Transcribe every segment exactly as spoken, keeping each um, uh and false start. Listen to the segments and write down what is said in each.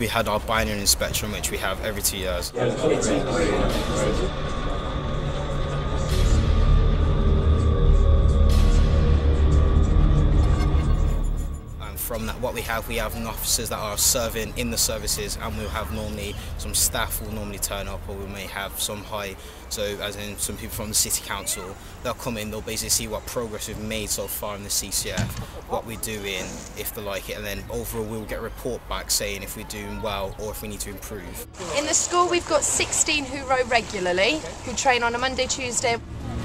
we had our binary inspection, which we have every two years. From that, what we have, we have officers that are serving in the services, and we'll have normally some staff will normally turn up, or we may have some high, so as in some people from the city council, they'll come in, they'll basically see what progress we've made so far in the C C F, what we're doing, if they like it, and then overall we'll get a report back saying if we're doing well or if we need to improve. In the school we've got sixteen who row regularly, who train on a Monday, Tuesday.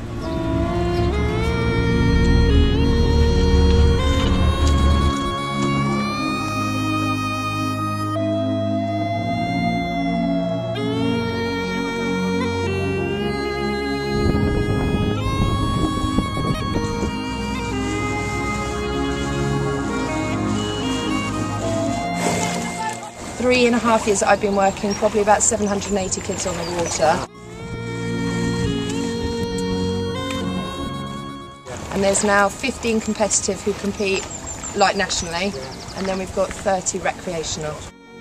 Three and a half years that I've been working, probably about seven hundred and eighty kids on the water. And there's now fifteen competitive who compete like nationally, and then we've got thirty recreational.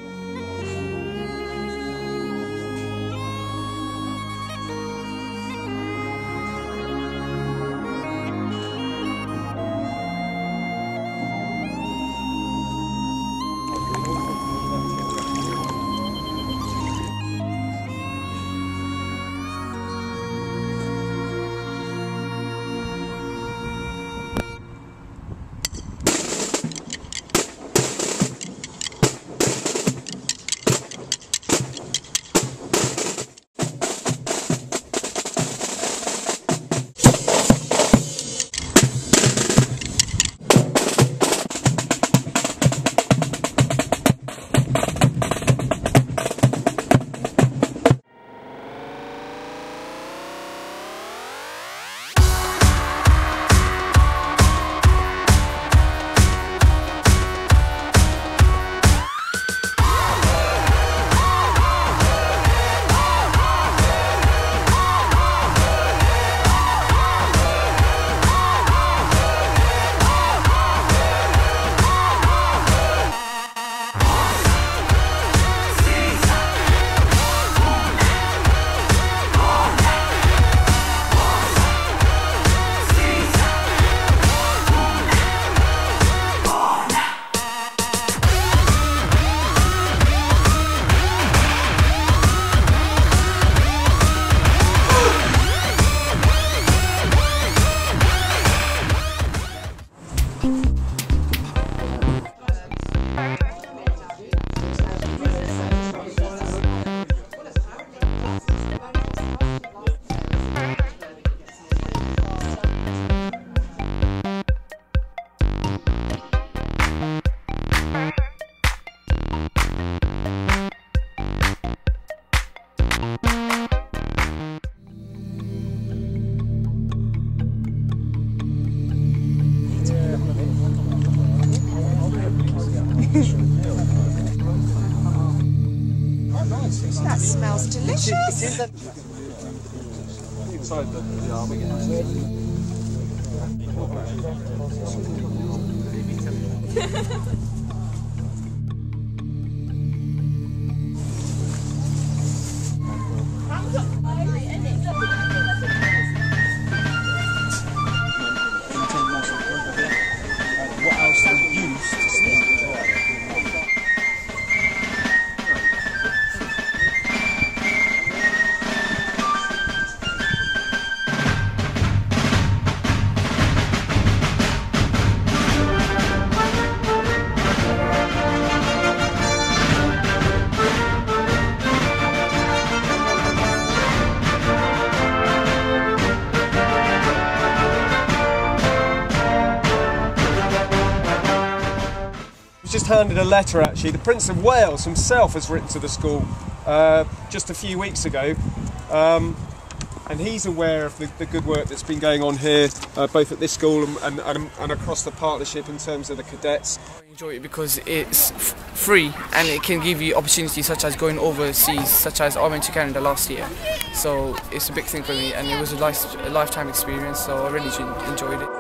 That smells delicious. Just handed a letter, actually. The Prince of Wales himself has written to the school uh, just a few weeks ago, um, and he's aware of the, the good work that's been going on here, uh, both at this school and, and, and across the partnership in terms of the cadets. I enjoy it because it's f free and it can give you opportunities such as going overseas, such as I went to Canada last year, so it's a big thing for me and it was a, life, a lifetime experience, so I really enjoyed it.